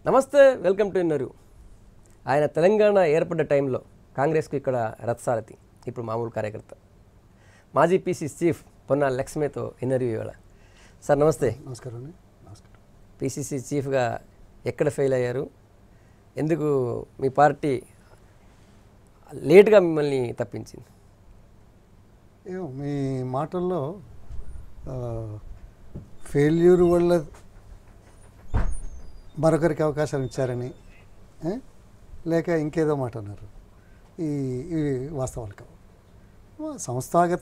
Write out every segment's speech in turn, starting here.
నమస్తే, welcome to inner. ఆయన తెలంగాణ ఏర్పడ్డ టైంలో కాంగ్రెస్కు ఇక్కడ రథసారథి, ఇప్పుడు మామూలు కార్యకర్త. మాజీ పీసీ చీఫ్ పొన్నాల లక్ష్మీతో ఇంటర్వ్యూ ఇవాళ. సార్ నమస్తే. నమస్కారం అండి. నమస్కారం. పీసీసీ చీఫ్గా ఎక్కడ ఫెయిల్ అయ్యారు? ఎందుకు మీ పార్టీ లేట్గా మిమ్మల్ని తప్పించింది? ఏమో మీ మాటల్లో ఫెయిల్యూర్ వల్ల మరొకరికి అవకాశం ఇచ్చారని లేక ఇంకేదో మాట అన్నారు. ఇవి వాస్తవాలు కావు. సంస్థాగత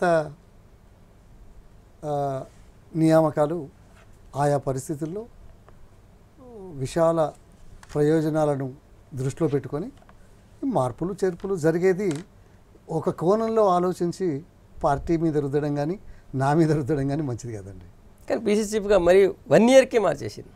నియామకాలు ఆయా పరిస్థితుల్లో విశాల ప్రయోజనాలను దృష్టిలో పెట్టుకొని మార్పులు చేర్పులు జరిగేది ఒక కోణంలో ఆలోచించి పార్టీ మీద రుద్దడం కానీ నా మీద రుద్దడం కానీ మంచిది కదండి. కానీ పీసీ చీఫ్గా మరి 1 ఇయర్కే మార్చేసింది.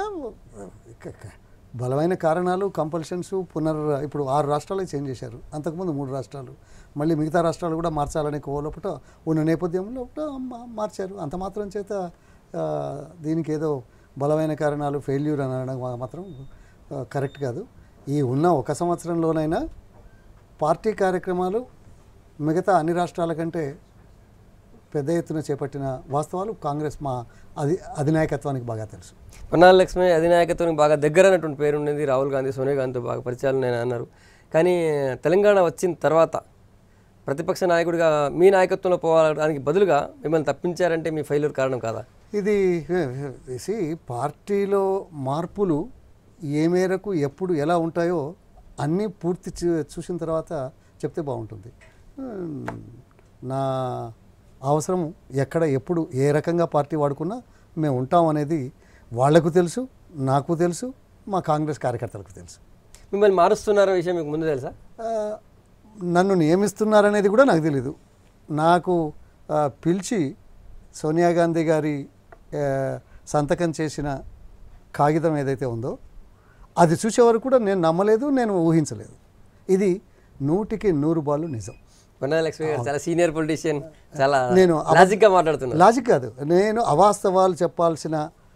బలమైన కారణాలు, కంపల్షన్స్, ఇప్పుడు 6 రాష్ట్రాలకు చేంజ్ చేశారు. అంతకుముందు 3 రాష్ట్రాలు, మళ్ళీ మిగతా రాష్ట్రాలు కూడా మార్చాలనే కోలోపట ఉన్న నేపథ్యంలో మార్చారు. అంత మాత్రం చేత దీనికి ఏదో బలమైన కారణాలు ఫెయిల్యూర్ అని అనడం మాత్రం కరెక్ట్ కాదు. ఈ ఉన్న 1 సంవత్సరంలోనైనా పార్టీ కార్యక్రమాలు మిగతా అన్ని రాష్ట్రాల కంటే పెద్ద ఎత్తున చేపట్టిన వాస్తవాలు కాంగ్రెస్ మా అధినాయకత్వానికి బాగా తెలుసు. పొన్నాల లక్ష్మి అధినాయకత్వానికి బాగా దగ్గర అన్నటువంటి పేరు ఉండేది. రాహుల్ గాంధీ, సోనియా గాంధీతో బాగా పరిచయాలు నేను అన్నారు. కానీ తెలంగాణ వచ్చిన తర్వాత ప్రతిపక్ష నాయకుడిగా మీ నాయకత్వంలో పోవడానికి బదులుగా మిమ్మల్ని తప్పించారంటే మీ ఫెయిల్యూర్ కారణం కాదా? ఇది పార్టీలో మార్పులు ఏ మేరకు ఎప్పుడు ఎలా ఉంటాయో అన్నీ పూర్తి చూసిన తర్వాత చెప్తే బాగుంటుంది. నా అవసరం ఎక్కడ ఎప్పుడు ఏ రకంగా పార్టీ వాడుకున్నా మేము ఉంటాం అనేది వాళ్లకు తెలుసు, నాకు తెలుసు, మా కాంగ్రెస్ కార్యకర్తలకు తెలుసు. మిమ్మల్ని మారుస్తున్నారనే విషయం మీకు ముందు తెలుసా? నన్ను నియమిస్తున్నారనేది కూడా నాకు తెలీదు. నాకు పిలిచి సోనియా గాంధీ గారి సంతకం చేసిన కాగితం ఏదైతే ఉందో అది చూసే వరకు కూడా నేను నమ్మలేదు, నేను ఊహించలేదు. ఇది 100కి 100 పాళ్ళు నిజం. పొన్నాల లక్ష్మి గారు చాలా సీనియర్ పొలిటీషియన్, చాలా లాజిక్గా మాట్లాడుతున్నారు. లాజిక్ కాదు, నేను అవాస్తవాలు చెప్పాల్సిన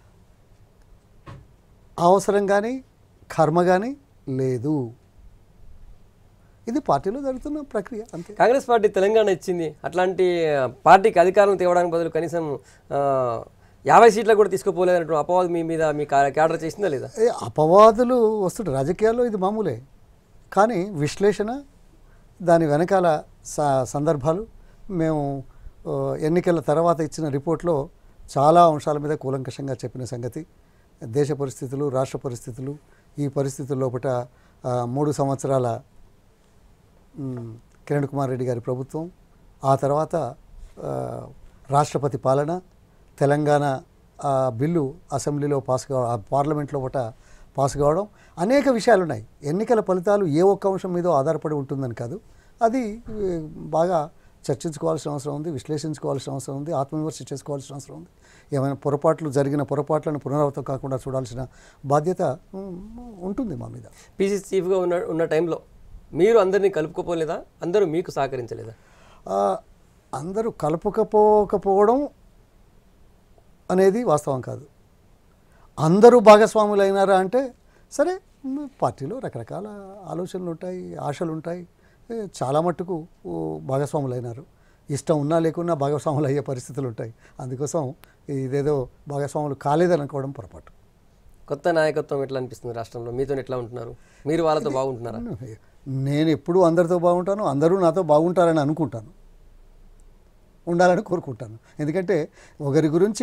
అవసరం కానీ కర్మ కానీ లేదు. ఇది పార్టీలో జరుగుతున్న ప్రక్రియ అంతే. కాంగ్రెస్ పార్టీ తెలంగాణ ఇచ్చింది, అట్లాంటి పార్టీకి అధికారం తేవడానికి బదులు కనీసం 50 సీట్లు కూడా తీసుకుపోలేదన్నట్టు అపవాదు మీ మీద మీ క్యాడర్ చేసిందా లేదా? అపవాదులు వస్తుంటాయి రాజకీయాల్లో, ఇది మామూలే. కానీ విశ్లేషణ, దాని వెనకాల సందర్భాలు, మేము ఎన్నికల తర్వాత ఇచ్చిన రిపోర్ట్లో చాలా అంశాల మీద కూలంకషంగా చెప్పిన సంగతి, దేశ పరిస్థితులు, రాష్ట్ర పరిస్థితులు, ఈ పరిస్థితుల లోపల 3 సంవత్సరాల కిరణ్ కుమార్ రెడ్డి గారి ప్రభుత్వం, ఆ తర్వాత రాష్ట్రపతి పాలన, తెలంగాణ బిల్లు అసెంబ్లీలో పార్లమెంట్లో పాస్ కావడం, అనేక విషయాలు ఉన్నాయి. ఎన్నికల ఫలితాలు ఏ ఒక్క అంశం మీద ఆధారపడి ఉంటుందని కాదు, అది బాగా చర్చించుకోవాల్సిన అవసరం ఉంది, విశ్లేషించుకోవాల్సిన అవసరం ఉంది, ఆత్మవిమర్శ చేసుకోవాల్సిన అవసరం ఉంది. ఏమైనా జరిగిన పొరపాట్లను పునరావృతం కాకుండా చూడాల్సిన బాధ్యత ఉంటుంది మా మీద. పీసీ చీఫ్గా ఉన్న టైంలో మీరు అందరినీ కలుపుకోపోలేదా? అందరూ మీకు సహకరించలేదా? అందరూ కలుపుకపోకపోవడం అనేది వాస్తవం కాదు. అందరూ భాగస్వాములు అయినారా అంటే సరే, పార్టీలో రకరకాల ఆలోచనలు ఉంటాయి, ఆశలు ఉంటాయి. చాలా మట్టుకు భాగస్వాములు అయినారు. ఇష్టం ఉన్నా లేకున్నా భాగస్వాములు అయ్యే పరిస్థితులు ఉంటాయి. అందుకోసం ఇదేదో భాగస్వాములు కాలేదని అనుకోవడం పొరపాటు. కొత్త నాయకత్వం ఎట్లా అనిపిస్తుంది రాష్ట్రంలో? మీతో ఎట్లా ఉంటున్నారు? మీరు వాళ్ళతో బాగుంటున్నారా? నేను ఎప్పుడూ అందరితో బాగుంటాను, అందరూ నాతో బాగుంటారని అనుకుంటాను, ఉండాలని కోరుకుంటాను. ఎందుకంటే ఒకరి గురించి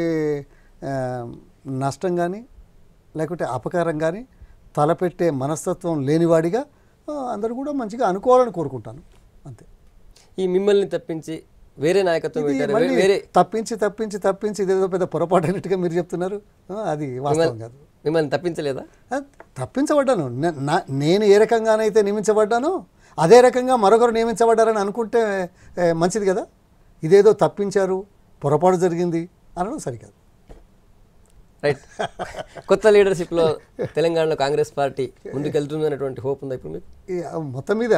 నష్టం కానీ లేకుంటే అపకారం కానీ తలపెట్టే మనస్తత్వం లేనివాడిగా అందరూ కూడా మంచిగా అనుకోవాలని కోరుకుంటాను, అంతే. ఈ మిమ్మల్ని తప్పించి వేరే నాయకత్వం తప్పించి ఇదేదో పెద్ద పొరపాటు అయినట్టుగా మీరు చెప్తున్నారు. అది వాస్తవం కాదు. మిమ్మల్ని తప్పించలేదా? తప్పించబడ్డాను. నేను ఏ రకంగానైతే నియమించబడ్డానో అదే రకంగా మరొకరు నియమించబడ్డారని అనుకుంటే మంచిది కదా. ఇదేదో తప్పించారు, పొరపాటు జరిగింది అనడం సరికాదు. రైట్. కొత్త లీడర్షిప్లో తెలంగాణలో కాంగ్రెస్ పార్టీ ముందుకెళ్తుంది అన్నటువంటి హోప్ ఉందా ఇప్పుడు మీకు? మొత్తం మీద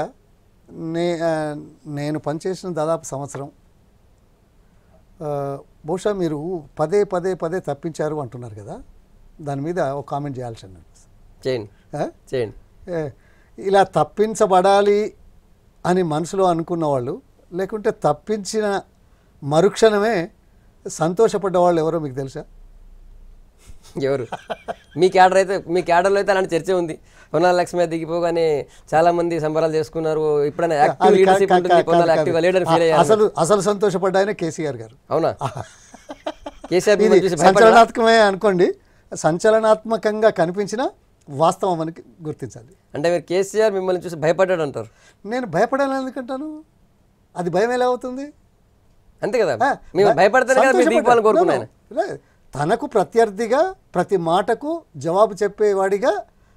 నేను పనిచేసిన దాదాపు సంవత్సరం, బహుశా మీరు పదే తప్పించారు అంటున్నారు కదా, దాని మీద ఒక కామెంట్ చేయాల్సి అనిపిస్తుంది. చేయండి ఆ? చేయండి. ఇలా తప్పించబడాలి అని మనసులో అనుకున్న వాళ్ళు, లేకుంటే తప్పించిన మరుక్షణమే సంతోషపడ్డ వాళ్ళు ఎవరో మీకు తెలుసా? ఎవరు? మీ క్యాడర్లో అయితే అలాంటి చర్చ ఉంది. పొన్నాల లక్ష్మి దిగిపోగానే చాలా మంది సంబరాలు చేసుకున్నారు. ఇప్పుడైనా యాక్టివ్ లీడర్షిప్ ఉంటుంది, పొన్నాల యాక్టివ్గా లీడర్ ఫీల్ అయ్యారు. అసలు సంతోషపడ్డ ఆయన కేసీఆర్ గారు. అవునా? కేసీఆర్ సంచలనాత్మకమే అనుకోండి, సంచలనాత్మకంగా కనిపించిన వాస్తవం అని గుర్తించాలి. అంటే మీరు కేసీఆర్ మిమ్మల్ని చూసి భయపడ్డాడు అంటారు. నేను భయపడాలని ఎందుకంటాను? అది భయం ఎలా అవుతుంది? అంతే కదా, మేము భయపడతానే కదా మీరు దిగిపోవాలని కోరుకున్నాను. తనకు ప్రత్యర్థిగా ప్రతి మాటకు జవాబు చెప్పేవాడిగా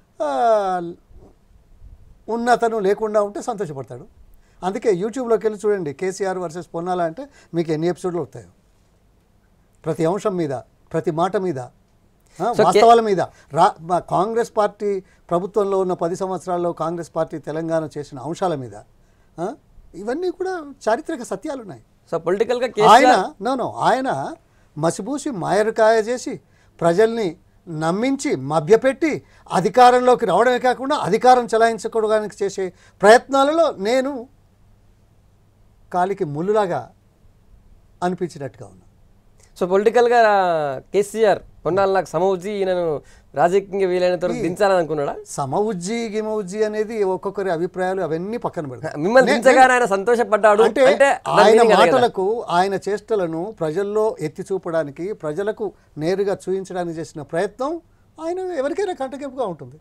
ఉన్నతను లేకుండా ఉంటే సంతోషపడతాడు. అందుకే యూట్యూబ్లోకి వెళ్ళి చూడండి, కేసీఆర్ వర్సెస్ పొన్నాల అంటే మీకు ఎన్ని ఎపిసోడ్లు వస్తాయో. ప్రతి అంశం మీద, ప్రతి మాట మీద, వాస్తవాల మీద. కాంగ్రెస్ పార్టీ ప్రభుత్వంలో ఉన్న 10 సంవత్సరాల్లో కాంగ్రెస్ పార్టీ తెలంగాణ చేసిన అంశాల మీద ఇవన్నీ కూడా చారిత్రక సత్యాలు ఉన్నాయి. సో పొలిటికల్గా ఆయన మసిబూసి మాయరకాయ చేసి ప్రజల్ని నమ్మించి మభ్యపెట్టి అధికారంలోకి రావడమే కాకుండా అధికారం చలాయించుకోవడానికి చేసే ప్రయత్నాలలో నేను కాలికి ముళ్ళులాగా అనిపించినట్టుగా ఉన్నా. సో పొలిటికల్గా కేసీఆర్ పొన్నాలకు సమవుజ్జి ఈయనను రాజకీయంగా వీలైనంత వరకు దించాలని అనుకున్నాడా? సమవుజ్జి గిమవుజ్జి అనేది ఒక్కొక్కరి అభిప్రాయాలు, అవన్నీ పక్కన పెడతారు. మిమ్మల్ని దించగానే ఆయన సంతోషపడ్డాడు అంటే ఆయన మాటలకు, ఆయన చేష్టలను ప్రజల్లో ఎత్తి చూపడానికి, ప్రజలకు నేరుగా చూపించడానికి చేసిన ప్రయత్నం ఆయన ఎవరికైనా కంటకెంపుగా ఉంటుంది.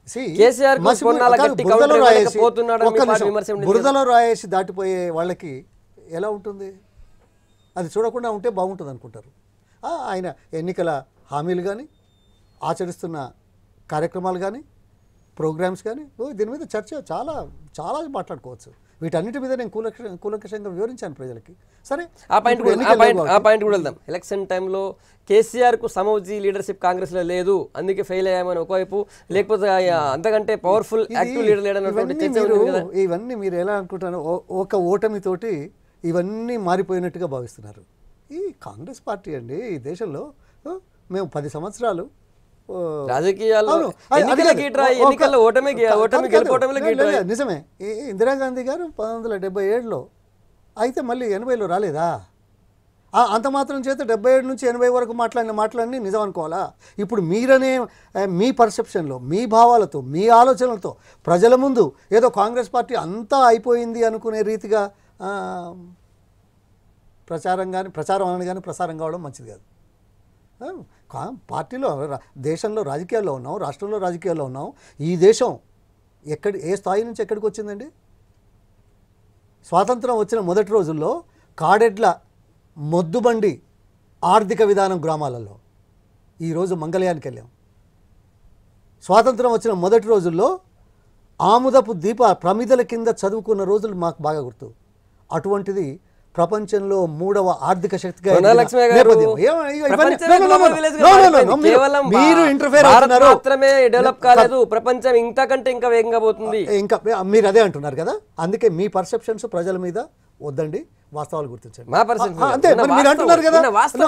బురదలో రాయేసి దాటిపోయే వాళ్ళకి ఎలా ఉంటుంది? అది చూడకుండా ఉంటే బాగుంటుంది అనుకుంటారు. ఆయన ఎన్నికల హామీలు కానీ, ఆచరిస్తున్న కార్యక్రమాలు కానీ, ప్రోగ్రామ్స్ కానీ, దీని మీద చర్చ చాలా చాలా మాట్లాడుకోవచ్చు. వీటన్నిటి మీద నేను కూలంకషంగా వివరించాను ప్రజలకి. సరే, ఆ పాయింట్ కూడా వెళ్దాం. ఎలక్షన్ టైంలో కేసీఆర్కు సమవుజ్జి లీడర్షిప్ కాంగ్రెస్లో లేదు, అందుకే ఫెయిల్ అయ్యామని ఒకవైపు, లేకపోతే అంతకంటే పవర్ఫుల్ యాక్టివ్ లీడర్ లేడన్నటువంటి ఇవన్నీ మీరు ఎలా అనుకుంటారు? ఒక ఓటమితోటి ఇవన్నీ మారిపోయినట్టుగా భావిస్తున్నారు. ఈ కాంగ్రెస్ పార్టీ అండి ఈ దేశంలో మేము 10 సంవత్సరాలు రాజకీయాల్లో నిజమే. ఇందిరాగాంధీ గారు 1977లో అయితే మళ్ళీ 80లో రాలేదా? అంత మాత్రం చేత 77 నుంచి 80 వరకు మాట్లాడిన మాటలన్నీ నిజం అనుకోవాలా? ఇప్పుడు మీరనే మీ పర్సెప్షన్లో, మీ భావాలతో, మీ ఆలోచనలతో ప్రజల ముందు ఏదో కాంగ్రెస్ పార్టీ అంతా అయిపోయింది అనుకునే రీతిగా ప్రచారం కానీ ప్రసారం కావడం మంచిది కాదు. పార్టీలో, దేశంలో రాజకీయాల్లో ఉన్నాం, రాష్ట్రంలో రాజకీయాల్లో ఉన్నాం. ఈ దేశం ఏ స్థాయి నుంచి ఎక్కడికి వచ్చిందండి? స్వాతంత్రం వచ్చిన మొదటి రోజుల్లో కాడెడ్ల మొద్దుబండి ఆర్థిక విధానం గ్రామాలలో, ఈరోజు మంగళయానికి వెళ్ళాం. స్వాతంత్రం వచ్చిన మొదటి రోజుల్లో ఆముదపు ప్రమిదల కింద చదువుకున్న రోజులు మాకు బాగా గుర్తు. అటువంటిది ప్రపంచంలో 3వ ఆర్థిక శక్తిగా మీరు ఇంటర్ఫేర్ డెవలప్ కాలేదు, ప్రపంచం ఇంతకంటే ఇంకా వేగంగా పోతుంది. ఇంకా మీరు అదే అంటున్నారు కదా. అందుకే మీ పర్సెప్షన్స్ ప్రజల మీద వద్దండి, వాస్తవాలు గుర్తించండి. అంతే మీరు అంటున్నారు కదా.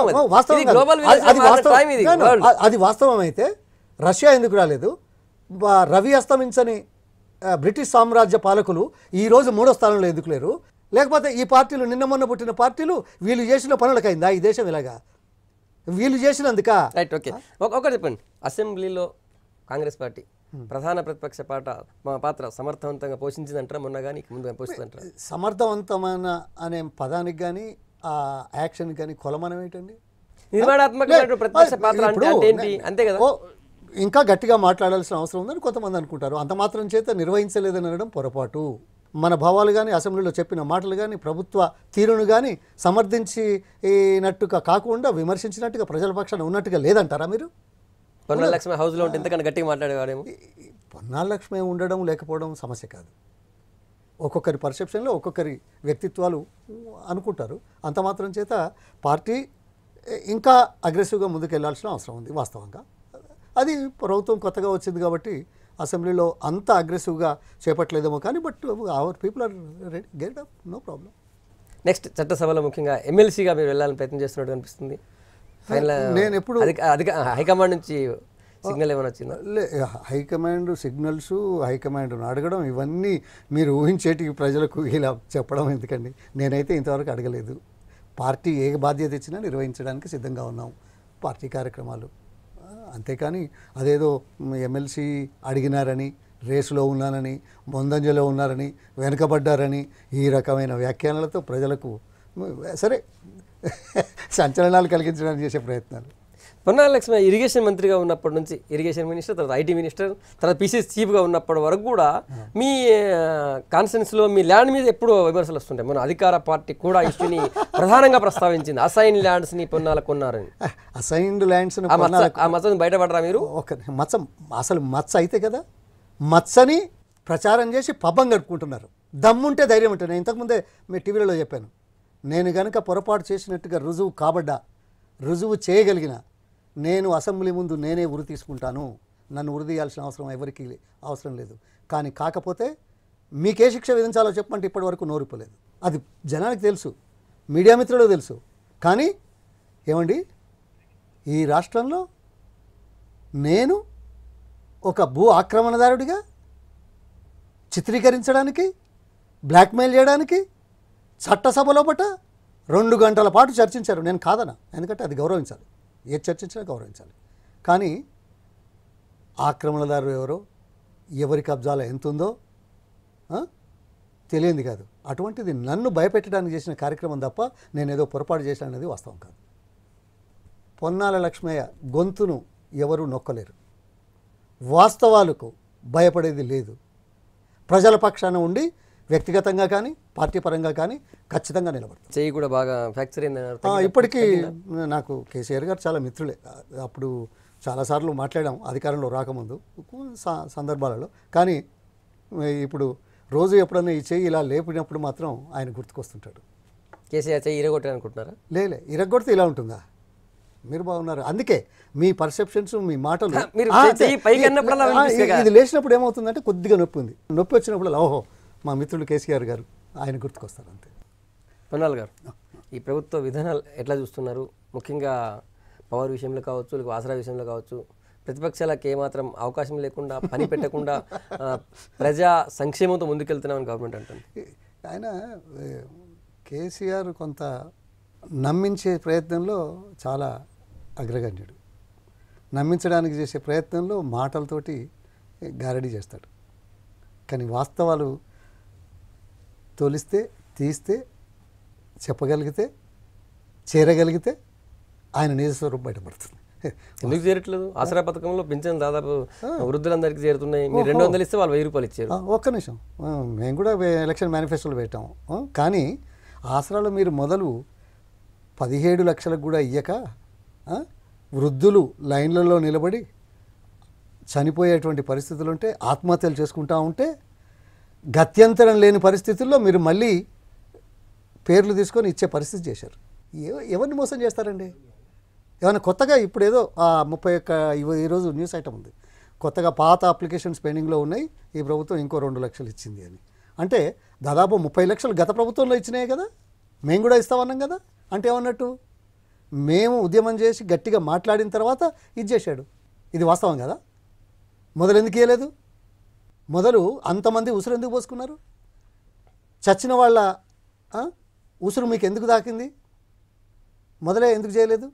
అది వాస్తవం అయితే రష్యా ఎందుకు రాలేదు? రవి అస్తమించని బ్రిటిష్ సామ్రాజ్య పాలకులు ఈరోజు 3వ స్థానంలో ఎందుకు లేరు? లేకపోతే ఈ పార్టీలు నిన్న మొన్న పుట్టిన పార్టీలు వీళ్ళు చేసిన పనులకైందా ఈ దేశం ఇలాగా? వీళ్ళు చేసినందుక రైట్. ఓకే, ఒకటి చెప్పండి. అసెంబ్లీలో కాంగ్రెస్ పార్టీ ప్రధాన ప్రతిపక్ష పాత్ర సమర్థవంతంగా పోషించిందంటారా? మొన్న కానీ ముందుగా పోషిందంటారా? సమర్థవంతమైన అనే పదానికి కానీ ఆ యాక్షన్కి కానీ కొలమానం ఏంటండి? నిర్మాణాత్మకమైన ప్రతిపక్ష పాత్ర అంటే ఏంటి? అంతే కదా. ఇంకా గట్టిగా మాట్లాడాల్సిన అవసరం ఉందని కొంతమంది అనుకుంటారు. అంత మాత్రం చేత నిర్వహించలేదని అనడం పొరపాటు. మన భావాలు కానీ, అసెంబ్లీలో చెప్పిన మాటలు కానీ, ప్రభుత్వ తీరును కానీ సమర్థించినట్టుగా కాకుండా విమర్శించినట్టుగా ప్రజల పక్షాన ఉన్నట్టుగా లేదంటారా మీరు? పొన్నాల లక్ష్మి హౌస్లో ఉంటే ఎంతకన్నా గట్టిగా మాట్లాడేవాడేమో. పొన్నాల లక్ష్మి ఉండడం లేకపోవడం సమస్య కాదు. ఒక్కొక్కరి పర్సెప్షన్లో ఒక్కొక్కరి వ్యక్తిత్వాలు అనుకుంటారు. అంత మాత్రం చేత పార్టీ ఇంకా అగ్రెసివ్గా ముందుకెళ్లాల్సిన అవసరం ఉంది. వాస్తవంగా అది ప్రభుత్వం కొత్తగా వచ్చింది కాబట్టి అసెంబ్లీలో అంత అగ్రెసివ్గా చేపట్టలేదేమో కానీ, but our people are ready, get up, no problem. Next చట్టసభలో ముఖ్యంగా ఎమ్మెల్సీగా మీరు వెళ్ళాలని ప్రయత్నం చేస్తున్నట్టు అనిపిస్తుంది. ఫైనల్ నేను ఎప్పుడు హైకమాండ్ నుంచి సిగ్నల్ ఏమైనా వచ్చిందా? హైకమాండ్ సిగ్నల్స్, హైకమాండ్ను అడగడం, ఇవన్నీ మీరు ఊహించేటి ప్రజలకు ఇలా చెప్పడం ఎందుకండి? నేనైతే ఇంతవరకు అడగలేదు. పార్టీ ఏ బాధ్యత ఇచ్చినా నిర్వహించడానికి సిద్ధంగా ఉన్నాం, పార్టీ కార్యక్రమాలు. అంతేకాని అదేదో ఎమ్మెల్సీ అడిగినారని, రేసులో ఉన్నానని, ముందంజలో ఉన్నారని, వెనుకబడ్డారని ఈ రకమైన వ్యాఖ్యానాలతో ప్రజలకు సరే సంచలనాలు కలిగించడానికి చేసే ప్రయత్నాలు. పొన్నాల లక్ష్మణ ఇరిగేషన్ మంత్రిగా ఉన్నప్పటి నుంచి, ఇరిగేషన్ మినిస్టర్, తర్వాత ఐటీ మినిస్టర్, తర్వాత పీసీసీ చీఫ్గా ఉన్నప్పటి వరకు కూడా మీ కాన్స్టిట్యున్సీలో మీ ల్యాండ్ మీద ఎప్పుడూ విమర్శలు వస్తుంటాయి. మన అధికార పార్టీ కూడా ఇష్యూని ప్రధానంగా ప్రస్తావించింది, అసైన్ ల్యాండ్స్ని పొన్నాలకు కొన్నారని. అసైన్డ్ ల్యాండ్స్ ఆ మచ్చని బయటపడరా మీరు? ఒక మచ్చ, అసలు మచ్చ అయితే కదా, మచ్చని ప్రచారం చేసి పబ్బం గడుపుకుంటున్నారు. దమ్ముంటే ధైర్యం ఉంటుంది. నేను ఇంతకుముందే మీ టీవీలలో చెప్పాను, నేను కనుక పొరపాటు చేసినట్టుగా రుజువు చేయగలిగిన నేను అసెంబ్లీ ముందు నేనే ఉరి తీసుకుంటాను. నన్ను ఉరి తీయాల్సిన అవసరం ఎవరికి అవసరం లేదు. కానీ కాకపోతే మీకే శిక్ష విధించాలో చెప్పమంటే ఇప్పటివరకు నోరిపోలేదు. అది జనానికి తెలుసు, మీడియా మిత్రులకు తెలుసు. కానీ ఏమండి, ఈ రాష్ట్రంలో నేను ఒక భూ ఆక్రమణదారుడిగా చిత్రీకరించడానికి, బ్లాక్మెయిల్ చేయడానికి చట్టసభలో 2 గంటల పాటు చర్చించారు. నేను కాదనా, ఎందుకంటే అది గౌరవించాలి, ఏది చర్చించినా గౌరవించాలి. కానీ ఆక్రమణదారు ఎవరో, ఎవరి కబ్జాలో ఎంత ఉందో తెలియంది కాదు. అటువంటిది నన్ను భయపెట్టడానికి చేసిన కార్యక్రమం తప్ప నేనేదో పొరపాటు చేశాను అనేది వాస్తవం కాదు. పొన్నాల లక్ష్మయ్య గొంతును ఎవరు నొక్కలేరు. వాస్తవాలకు భయపడేది లేదు. ప్రజల పక్షాన ఉండి వ్యక్తిగతంగా కానీ పార్టీ పరంగా కానీ ఖచ్చితంగా నిలబడతాం. చెయ్యి కూడా బాగా ఫ్రాక్చర్ అయింది. ఇప్పటికీ నాకు కేసీఆర్ గారు చాలా మిత్రులే. అప్పుడు చాలాసార్లు మాట్లాడాం అధికారంలో రాకముందు సందర్భాలలో. కానీ ఇప్పుడు రోజు ఎప్పుడన్నా ఈ చెయ్యి ఇలా లేపినప్పుడు మాత్రం ఆయన గుర్తుకొస్తుంటాడు. కేసీఆర్ చెయ్యి ఇరగొట్టారు అనుకుంటున్నారా? లేలే, ఇరగొడితే ఇలా ఉంటుందా? మీరు బాగున్నారు. అందుకే మీ పర్సెప్షన్స్, మీ మాటలు ఇది లేచినప్పుడు ఏమవుతుందంటే కొద్దిగా నొప్పి ఉంది. నొప్పి వచ్చినప్పుడు ఓహో మా మిత్రుడు కేసీఆర్ గారు ఆయన గుర్తుకొస్తారు అంతే. పొన్నాల గారు, ఈ ప్రభుత్వ విధానాలు ఎట్లా చూస్తున్నారు? ముఖ్యంగా పవర్ విషయంలో కావచ్చు, లేక ఆసరా విషయంలో కావచ్చు, ప్రతిపక్షాలకు ఏమాత్రం అవకాశం లేకుండా, పని పెట్టకుండా ప్రజా సంక్షేమంతో ముందుకెళ్తున్నామని గవర్నమెంట్ అంటుంది. ఆయన కేసీఆర్ కొంత నమ్మించే ప్రయత్నంలో చాలా అగ్రగణ్యుడు. నమ్మించడానికి చేసే ప్రయత్నంలో మాటలతోటి గారడీ చేస్తాడు. కానీ వాస్తవాలు తోలిస్తే, తీస్తే, చెప్పగలిగితే, చేరగలిగితే ఆయన నిజ స్వరూపం బయటపడుతుంది. ఎందుకు చేరట్లేదు? ఆసరా పథకంలో పింఛన్ దాదాపు వృద్ధులందరికీ చేరుతున్నాయి. మీరు 200 ఇస్తే వాళ్ళు 1000 రూపాయలు ఇచ్చారు. ఒక్క నిమిషం, మేము కూడా ఎలక్షన్ మేనిఫెస్టోలో పెట్టాము. కానీ ఆసరాలో మీరు మొదలు 17 లక్షలకు కూడా ఇయ్యక వృద్ధులు లైన్లలో నిలబడి చనిపోయేటువంటి పరిస్థితులు ఉంటే, ఆత్మహత్యలు చేసుకుంటూ ఉంటే, గత్యంతరం లేని పరిస్థితుల్లో మీరు మళ్ళీ పేర్లు తీసుకొని ఇచ్చే పరిస్థితి చేశారు. ఎవరిని మోసం చేస్తారండి? ఏమైనా కొత్తగా ఇప్పుడు ఏదో 31 ఈరోజు న్యూస్ ఐటమ్ ఉంది, కొత్తగా పాత అప్లికేషన్స్ పెండింగ్లో ఉన్నాయి, ఈ ప్రభుత్వం ఇంకో 2 లక్షలు ఇచ్చింది అని. అంటే దాదాపు 30 లక్షలు గత ప్రభుత్వంలో ఇచ్చినాయి కదా, మేము కూడా ఇస్తామన్నాం కదా. అంటే ఏమన్నట్టు, మేము ఉద్యమం చేసి గట్టిగా మాట్లాడిన తర్వాత ఇది చేశాడు. ఇది వాస్తవం కదా. మొదలు ఎందుకు ఇవ్వలేదు? మొదలు అంతమంది ఉసురు ఎందుకు పోసుకున్నారు? చచ్చిన వాళ్ళ ఉసురు మీకు ఎందుకు దాకింది? మొదలే ఎందుకు చేయలేదు?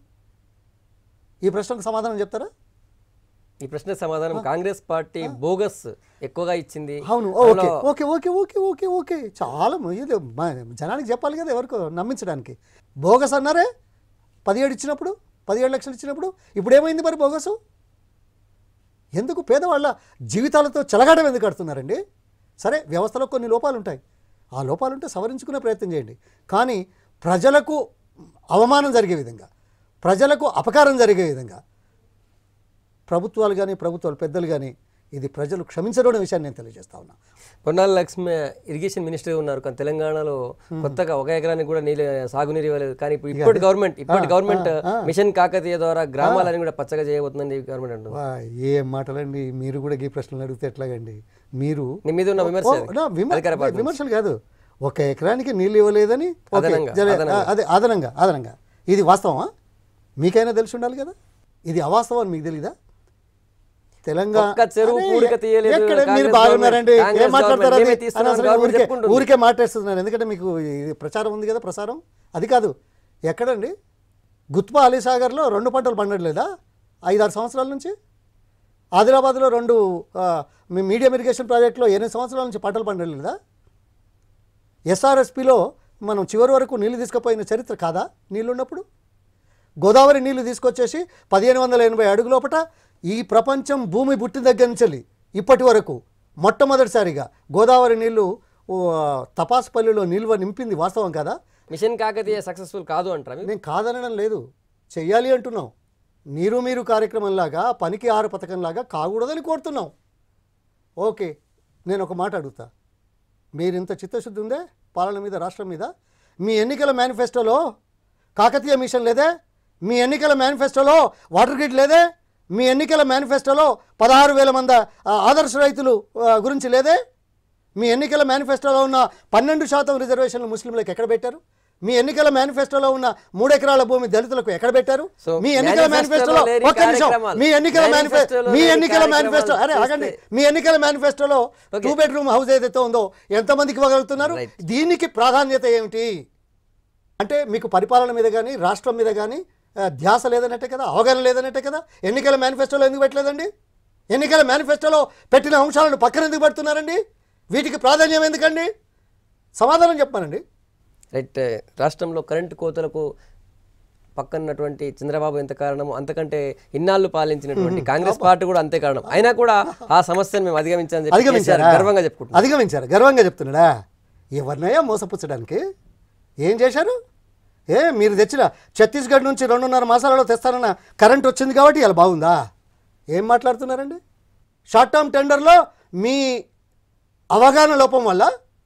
ఈ ప్రశ్నకు సమాధానం చెప్తారా? ఈ ప్రశ్నకు సమాధానం కాంగ్రెస్ పార్టీ బోగస్ ఎక్కువగా ఇచ్చింది. అవును, okay okay okay okay okay okay చాలా జనానికి చెప్పాలి కదా, ఎవరికో నమ్మించడానికి. బోగస్ అన్నారే 17 ఇచ్చినప్పుడు, 17 లక్షలు ఇచ్చినప్పుడు. ఇప్పుడు ఏమైంది మరి బోగసు? ఎందుకు పేదవాళ్ళ జీవితాలతో చెలగాటం ఎందుకు కడుతున్నారండి? సరే, వ్యవస్థలో కొన్ని లోపాలు ఉంటాయి, ఆ లోపాలుంటే సవరించుకునే ప్రయత్నం చేయండి. కానీ ప్రజలకు అవమానం జరిగే విధంగా, ప్రజలకు అపకారం జరిగే విధంగా ప్రభుత్వాలు కానీ, ప్రభుత్వాలు పెద్దలు కానీ ఇది ప్రజలు క్షమించడం విషయాన్ని నేను తెలియజేస్తా ఉన్నా. పొన్నాల లక్ష్మి ఇరిగేషన్ మినిస్టర్ ఉన్నారు, కానీ తెలంగాణలో కొత్తగా 1 ఎకరానికి కూడా సాగునీరు ఇవ్వలేదు. కానీ ఇప్పటి గవర్నమెంట్ మిషన్ కాకతీయ ద్వారా గ్రామాలని కూడా పచ్చగా చేయబోతుందని గవర్నమెంట్ అంటుంది. ఏం మాటలండి, మీరు కూడా ఈ ప్రశ్నలు అడిగితే ఎట్లాగండి? మీరు మీద ఉన్న విమర్శలు కాదు, 1 ఎకరానికి నీళ్ళు ఇవ్వలేదని అదే అదనంగా ఇది వాస్తవమా? మీకైనా తెలిసి ఉండాలి కదా. ఇది అవాస్తవం మీకు తెలీదా? తెలంగాణ ఒక్క చెరువు పూడిక తీయలేదు. ఎక్కడ మీరు కాంగ్రెస్ బాగున్నారండి, గవర్నమెంట్, ఏం మాట్లాడతారు? మేమే అది తీస్తున్నాం అనవసరంగా గవర్నమెంట్ ఊరికే చెప్పుకుంటుంది. ఊరికే మాట్లాడుతున్నారు, ఎందుకంటే మీకు ఇది ప్రచారం ఉంది కదా, ప్రసారం అది కాదు. ఎక్కడండి గుత్పా అలీసాగర్లో 2 పంటలు పండట్లేదా 5-6 సంవత్సరాల నుంచి? ఆదిలాబాద్లో 2 మీడియం ఇరిగేషన్ ప్రాజెక్టులో 8 సంవత్సరాల నుంచి పంటలు పండట్లేదా? ఎస్ఆర్ఎస్పిలో మనం చివరి వరకు నీళ్లు తీసుకుపోయిన చరిత్ర కాదా? నీళ్ళు ఉన్నప్పుడు గోదావరి నీళ్లు తీసుకొచ్చేసి 1580 అడుగు లోపట ఈ ప్రపంచం భూమి పుట్టిన దగ్గర నుంచి ఇప్పటి వరకు మొట్టమొదటిసారిగా గోదావరి నీళ్లు తపాసుపల్లిలో నిల్వ నింపింది వాస్తవం కదా? మిషన్ కాకతీయ సక్సెస్ఫుల్ కాదు అంటారా? నేను కాదనడం లేదు, చెయ్యాలి అంటున్నాం. నీరు మీరు కార్యక్రమంలాగా, పనికి 6 పథకంలాగా కాకూడదని కోరుతున్నాం. ఓకే, నేను ఒక మాట అడుగుతా, మీరు ఇంత చిత్తశుద్ధి ఉందే పాలన మీద, రాష్ట్రం మీద? మీ ఎన్నికల మేనిఫెస్టోలో కాకతీయ మిషన్ లేదే? మీ ఎన్నికల మేనిఫెస్టోలో వాటర్ గ్రిడ్ లేదే? మీ ఎన్నికల మేనిఫెస్టోలో 16,000 మంది ఆదర్శ రైతులు గురించి లేదే? మీ ఎన్నికల మేనిఫెస్టోలో ఉన్న 12% రిజర్వేషన్లు ముస్లింలకు ఎక్కడ పెట్టారు? మీ ఎన్నికల మేనిఫెస్టోలో ఉన్న 3 ఎకరాల భూమి దళితులకు ఎక్కడ పెట్టారు? మీ ఎన్నికల మేనిఫెస్టోలో ఒక్క నిమిషం, మీ ఎన్నికల మేనిఫెస్టో అరే ఆగండి, మీ ఎన్నికల మేనిఫెస్టోలో 2 బెడ్రూమ్ హౌస్ ఏదైతే ఉందో ఎంతమందికి ఇవ్వగలుగుతున్నారు? దీనికి ప్రాధాన్యత ఏమిటి? అంటే మీకు పరిపాలన మీద కానీ రాష్ట్రం మీద కానీ ధ్యాస లేదన్నట్టే కదా, అవగాహన లేదన్నట్టే కదా. ఎన్నికల మేనిఫెస్టోలో ఎందుకు పెట్టలేదండి? ఎన్నికల మేనిఫెస్టోలో పెట్టిన అంశాలను పక్కన ఎందుకు పెడుతున్నారండి? వీటికి ప్రాధాన్యం ఎందుకండి? సమాధానం చెప్పానండి. రైట్. రాష్ట్రంలో కరెంటు కోతలకు పక్కనటువంటి చంద్రబాబు ఎంత కారణము, అంతకంటే ఇన్నాళ్ళు పాలించినటువంటి కాంగ్రెస్ పార్టీ కూడా అంతే కారణం. అయినా కూడా ఆ సమస్యను మేము అధిగమించాలని గర్వంగా చెప్పుకుంటున్నాం. అధిగమించారు, గర్వంగా చెప్తున్నాడా? ఎవరినయ్యా మోసపుచ్చడానికి? ఏం చేశారు? మీరు తెచ్చిన ఛత్తీస్గఢ్ నుంచి 2.5 మాసాలలో తెస్తానన్న కరెంట్ వచ్చింది కాబట్టి ఇలా బాగుందా? ఏం మాట్లాడుతున్నారండి? షార్ట్ టర్మ్ టెండర్లో మీ అవగాహన లోపం వల్ల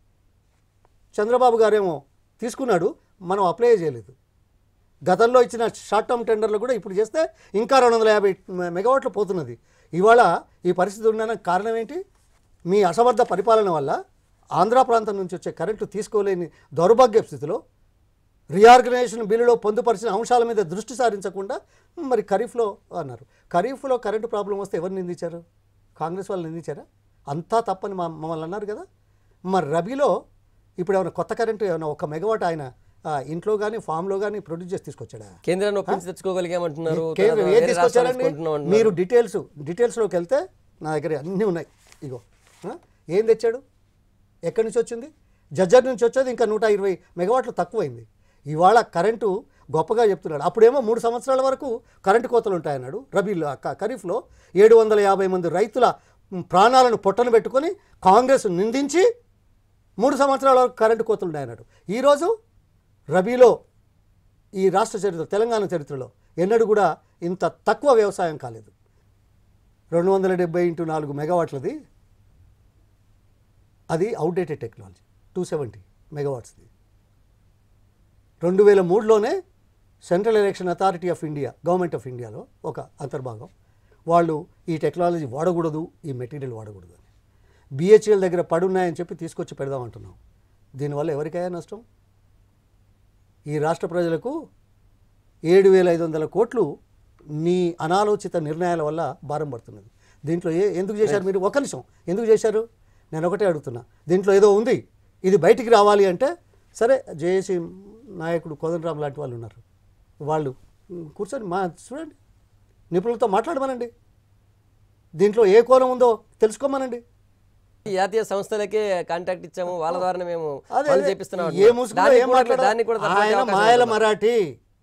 చంద్రబాబు గారేమో తీసుకున్నాడు, మనం అప్లై చేయలేదు. గతంలో ఇచ్చిన షార్ట్ టర్మ్ టెండర్లు కూడా ఇప్పుడు చేస్తే ఇంకా 250 మెగావాట్లు పోతున్నది. ఇవాళ ఈ పరిస్థితి ఉండడానికి కారణం ఏంటి? మీ అసమర్థ పరిపాలన వల్ల ఆంధ్ర ప్రాంతం నుంచి వచ్చే కరెంటు తీసుకోలేని దౌర్భాగ్య స్థితిలో రీఆర్గనైజేషన్ బిల్లులో పొందుపరిచిన అంశాల మీద దృష్టి సారించకుండా మరి ఖరీఫ్లో అన్నారు. ఖరీఫ్లో కరెంటు ప్రాబ్లం వస్తే ఎవరు నిందించారు? కాంగ్రెస్ వాళ్ళు నిందించారా? అంతా తప్పని మమ్మల్ని అన్నారు కదా. మరి రబీలో ఇప్పుడు ఏమైనా కొత్త కరెంటు ఏమైనా 1 మెగావాట్ ఆయన ఇంట్లో కానీ ఫామ్లో కానీ ప్రొడ్యూస్ చేసి తీసుకొచ్చాడా? కేంద్రాన్ని ఒప్పించి తెచ్చుకోగలిగామంటున్నారు. ఏం తీసుకొచ్చారండి? మీరు డీటెయిల్స్లోకి వెళ్తే నా దగ్గర అన్నీ ఉన్నాయి. ఇగో ఏం తెచ్చాడు? ఎక్కడి నుంచి వచ్చింది? జజ్జర్ నుంచి వచ్చేది ఇంకా 120 మెగావాట్లు తక్కువైంది. ఇవాళ కరెంటు గొప్పగా చెప్తున్నాడు. అప్పుడేమో 3 సంవత్సరాల వరకు కరెంటు కోతలు ఉంటాయన్నాడు. రబీలో ఖరీఫ్లో 750 మంది రైతుల ప్రాణాలను పొట్టను పెట్టుకొని కాంగ్రెస్ నిందించి 3 సంవత్సరాల వరకు కరెంటు కోతలు ఉన్నాయన్నాడు. ఈరోజు రబీలో ఈ రాష్ట్ర చరిత్ర, తెలంగాణ చరిత్రలో ఎన్నడూ కూడా ఇంత తక్కువ వ్యవసాయం కాలేదు. 270 × 4 మెగావాట్లది, అది అవుట్డేటెడ్ టెక్నాలజీ. 270 మెగావాట్స్ది. 2003లోనే central election authority of India, government of ఇండియాలో ఒక అంతర్భాగం వాళ్ళు ఈ టెక్నాలజీ వాడకూడదు, ఈ మెటీరియల్ వాడకూడదు అని BHEL దగ్గర పడున్నాయని చెప్పి తీసుకొచ్చి పెడదామంటున్నాం. దీనివల్ల ఎవరికైనా నష్టం? ఈ రాష్ట్ర ప్రజలకు 7,500 కోట్లు నీ అనాలోచిత నిర్ణయాల వల్ల భారం పడుతున్నది. దీంట్లో ఎందుకు చేశారు మీరు? ఒక నిమిషం, ఎందుకు చేశారు? నేను ఒకటే అడుగుతున్నా. దీంట్లో ఏదో ఉంది, ఇది బయటికి రావాలి అంటే సరే, జేఏసీ నాయకుడు కోదండరామ్ లాంటి వాళ్ళు ఉన్నారు, వాళ్ళు కూర్చొని చూడండి, నిపుణులతో మాట్లాడమనండి, దీంట్లో ఏ కోణం ఉందో తెలుసుకోమనండి. జాతీయ సంస్థలకే కాంటాక్ట్ ఇచ్చాము, వాళ్ళ ద్వారా మేము చేపిస్తున్నాం. ఆయన మాయల మరాఠీ,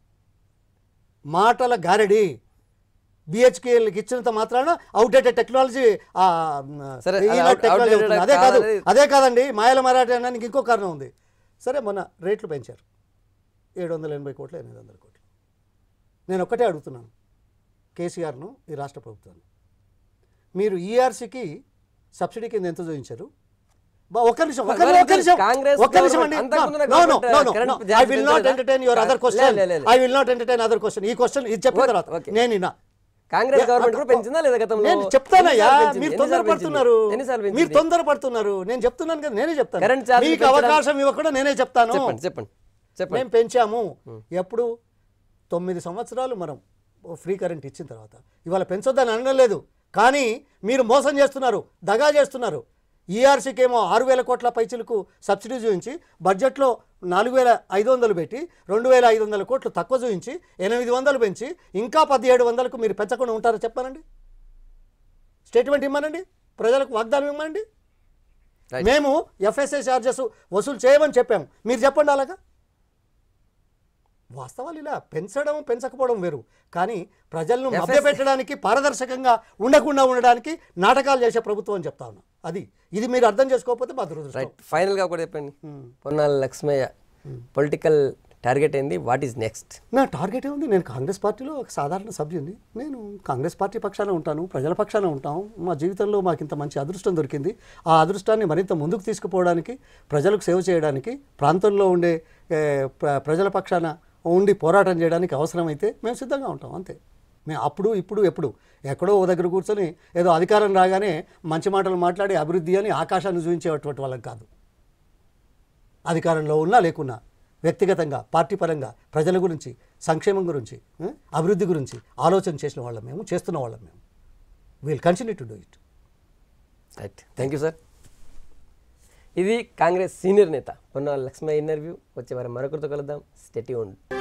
మాటల గారడి. BHELకి ఇచ్చినంత మాత్రాన అవుట్డేటెడ్ టెక్నాలజీ, అదే కాదండి, మాయల మరాఠీ అనడానికి ఇంకో కారణం ఉంది. సరే, మొన్న రేట్లు పెంచారు 780 కోట్లు 800 కోట్లు. నేను ఒక్కటే అడుగుతున్నాను కేసీఆర్ను, ఈ రాష్ట్ర ప్రభుత్వాన్ని, మీరు ERCకి సబ్సిడీ కింద ఎంత చూపించారు? ఒక్క నిమిషం అండి. I will not entertain your other question. I will not entertain other question. ఈ క్వశ్చన్ ఇది చెప్పిన తర్వాత నేను కాంగ్రెస్ గవర్నమెంట్ కూడా పెంచిందా లేదా గతంలో? నేను చెప్తానయ్యా, మీరు తొందరపడుతున్నారు. నేను చెప్తున్నాను కదా, నేనే చెప్తాను. మీకు అవకాశం ఇవ్వకుండా నేనే చెప్తాను. చెప్పండి. మేము పెంచాము. ఎప్పుడు 9 సంవత్సరాలు మనం ఫ్రీ కరెంట్ ఇచ్చిన తర్వాత. ఇవాళ పెంచొద్దని అనడం లేదు, కానీ మీరు మోసం చేస్తున్నారు, దగా చేస్తున్నారు. ఈఆర్సీకి ఏమో 6,000 కోట్ల పైచిలకు సబ్సిడీ చూపించి బడ్జెట్లో 4,500 పెట్టి 2,500 కోట్లు తక్కువ చూపించి 800 పెంచి ఇంకా 1,700కు మీరు పెంచకుండా ఉంటారో చెప్పానండి. స్టేట్మెంట్ ఇవ్వమనండి, ప్రజలకు వాగ్దానం ఇవ్వమండి. మేము ఎఫ్ఎస్ఏ ఛార్జెస్ వసూలు చేయమని చెప్పాము, మీరు చెప్పండి. అలాగా వాస్తవాలు ఇలా పెంచడం పెంచకపోవడం వేరు, కానీ ప్రజలను మభ్యపెట్టడానికి పారదర్శకంగా ఉండకుండా ఉండడానికి నాటకాలు చేసే ప్రభుత్వం అని చెప్తా ఉన్నా. ఇది మీరు అర్థం చేసుకోకపోతే మా దురదృష్టం. ఫైనల్గా కూడా చెప్పండి, పొన్నాల లక్ష్మయ్య పొలిటికల్ టార్గెట్ ఏంది, వాట్ ఈస్ నెక్స్ట్? నా టార్గెట్ ఏముంది, నేను కాంగ్రెస్ పార్టీలో ఒక సాధారణ సభ్యుని. నేను కాంగ్రెస్ పార్టీ పక్షాన ఉంటాను, ప్రజల పక్షాన ఉంటాం. మా జీవితంలో మాకు ఇంత మంచి అదృష్టం దొరికింది. ఆ అదృష్టాన్ని మరింత ముందుకు తీసుకుపోవడానికి, ప్రజలకు సేవ చేయడానికి, ప్రాంతంలో ఉండే ప్రజల పక్షాన ఉండి పోరాటం చేయడానికి అవసరమైతే మేము సిద్ధంగా ఉంటాం. అంతే. మేము అప్పుడు ఇప్పుడు ఎప్పుడు ఎక్కడో ఓ దగ్గర కూర్చొని ఏదో అధికారం రాగానే మంచి మాటలు మాట్లాడి అభివృద్ధి అని ఆకాశాన్ని చూపించేటువంటి వాళ్ళకి కాదు. అధికారంలో ఉన్నా లేకున్నా వ్యక్తిగతంగా, పార్టీ పరంగా ప్రజల గురించి, సంక్షేమం గురించి, అభివృద్ధి గురించి ఆలోచన చేసిన వాళ్ళం మేము, చేస్తున్న వాళ్ళం మేము. Will continue to do it. Right, thank you sir. ఇది కాంగ్రెస్ సీనియర్ నేత పొన్నాల లక్ష్మయ్య ఇంటర్వ్యూ. వచ్చే వారం మరొకరితో కలుద్దాం. Stay tuned.